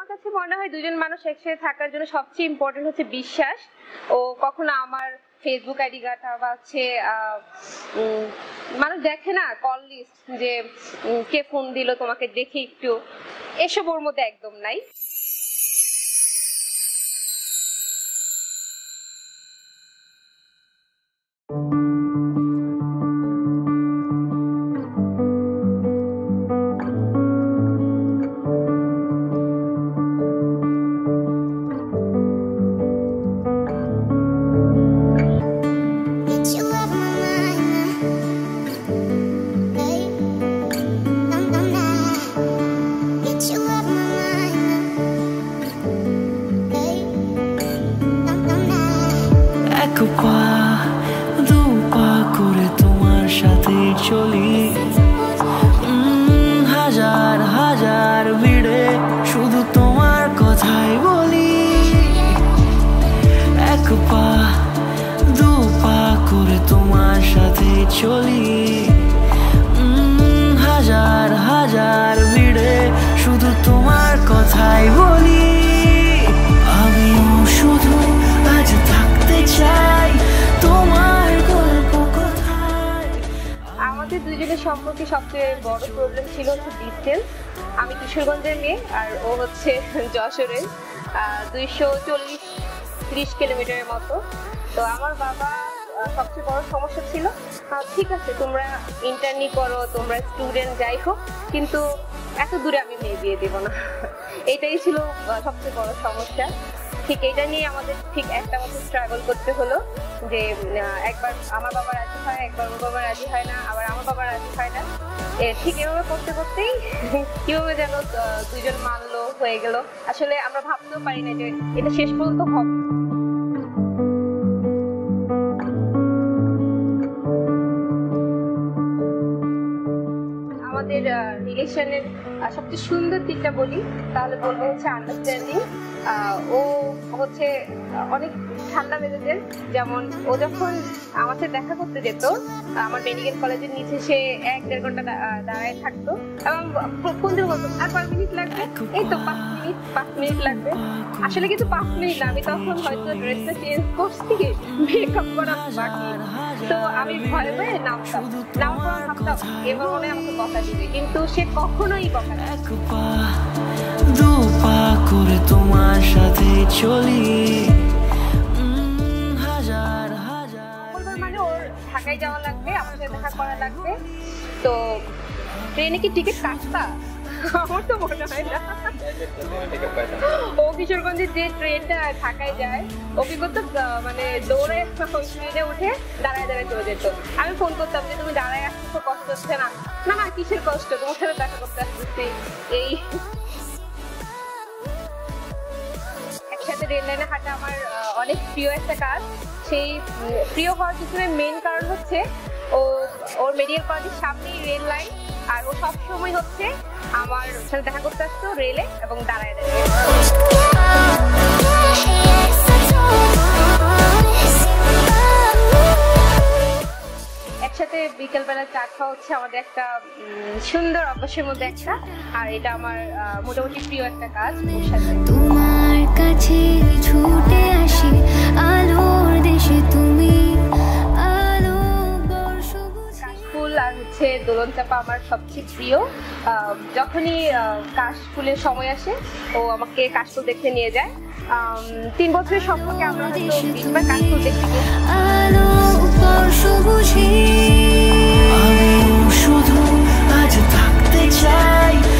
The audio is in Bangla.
কাছে মনে হয় দুজন মানুষ একসাথে থাকার জন্য সবচেয়ে ইম্পর্টেন্ট হচ্ছে বিশ্বাস। ও কখনো আমার ফেসবুক আইডি ঘাটা বা হচ্ছে মানুষ দেখে না কল লিস্ট যে কে ফোন দিল তোমাকে দেখি একটু, এসব ওর মধ্যে একদম নাই। চলি হাজার হাজার ভিড়ে শুধু তোমার কথাই বলি, এক পা দু পা করে তোমার সাথে চলি, হাজার হাজার ভিড়ে শুধু তোমার কথাই বলি। আমিও শুধু আজ থাকতে চাই তোমার গল্প কথায়। আমাদের দুজনের সম্পর্কে সবচেয়ে বড় প্রবলেম ছিল হচ্ছে ডিস্টেন্স। আমি কিশোরগঞ্জের মেয়ে আর ও হচ্ছে যশোরের, 240-30 কিলোমিটারের মতো। তো আমার বাবা সবচেয়ে বড় সমস্যা ছিল, ঠিক আছে তোমরা ইন্টার্নি করো, তোমরা স্টুডেন্ট যাই হোক, কিন্তু এত দূরে আমি মেয়ে বিয়ে দেবো না। এটাই ছিল সবচেয়ে বড় সমস্যা। ঠিক এটা নিয়ে আমাদের ঠিক একটা বছর স্ট্রাগল করতে হলো যে একবার আমার বাবা রাজি হয়, একবার ওর বাবা রাজি হয় না, আবার আমার বাবা রাজি হয় না। ঠিক এভাবে করতে করতেই কিভাবে যেন দুজন মানলো, হয়ে গেল। আসলে আমরা ভাবতেও পারি না যে এটা শেষ পর্যন্ত হবে। আমাদের রিলেশনের সবচেয়ে সুন্দর দিকটা বলি তাহলে বলবো হচ্ছে আন্ডারস্ট্যান্ডিং। ও হচ্ছে অনেক ঠান্ডা মেজাজের, যেমন ও যখন আমার সাথে দেখা করতে যেত আমার মেডিকেল কলেজের নিচে সে 1-1.5 ঘন্টা দাঁড়ায় থাকতো এবং ফোন দিয়ে বলতো আর 5 মিনিট লাগবে, এই তো 5 মিনিট লাগবে। আসলে কিন্তু 5 মিনিট না, আমি তখন হয়তো ড্রেসটা চেঞ্জ করছি, মেকআপ করা বাকি। তো আমি ভয়ে ভয়ে নামতাম, নামার পর ভাবতাম এবার মনে আমাকে কথা দিবে, কিন্তু সে কখনোই কথা না। দু পা করে তোমার সাথে চলি, হাজার হাজার মানে ওর ঢাকায় যাওয়া লাগবে, আমার সাথে দেখা করা লাগবে। তো ট্রেনে কি টিকিট কাটতা? আমার তো মনে হয় না। ও কিশোরগঞ্জের যে ট্রেনটা ঢাকায় যায় অভিজ্ঞতা মানে দৌড়ে ট্রেনে উঠে দাঁড়ায় দাঁড়ায় চলে যেত। আমি ফোন করতাম যে তুমি দাঁড়ায় আসছো, কষ্ট হচ্ছে না? না না কিসের কষ্ট, তোমার সাথে দেখা করতে আসতেছি। এই একসাথে রেল লাইনে হাঁটা আমার অনেক প্রিয় একটা কাজ। সেই প্রিয় হওয়ার পিছনে মেইন কারণ হচ্ছে ওর মেডিকেল কলেজের সামনেই রেল লাইন, আর ও সবসময় হচ্ছে আমার সাথে দেখা করতে আসতো রেলে এবং দাঁড়ায় দাঁড়িয়ে। একসাথে বিকেলবেলা চা খাওয়া হচ্ছে আমাদের একটা সুন্দর অভ্যাসের মধ্যে একটা, আর এটা আমার মোটামুটি প্রিয় একটা কাজ। ওর সাথে তোমার কাছে ছুটে আসি আলোর দেশে, তুমি কাশফুল আর হচ্ছে দোলন চাপা আমার সবচেয়ে প্রিয়। যখনই কাশফুলের সময় আসে ও আমাকে কাশফুল দেখতে নিয়ে যায়। 3 বছরের সম্পর্কে আমরা হয়তো 20 বার কাশফুল দেখতে গেছি। আমি শুধু আজ থাকতে চাই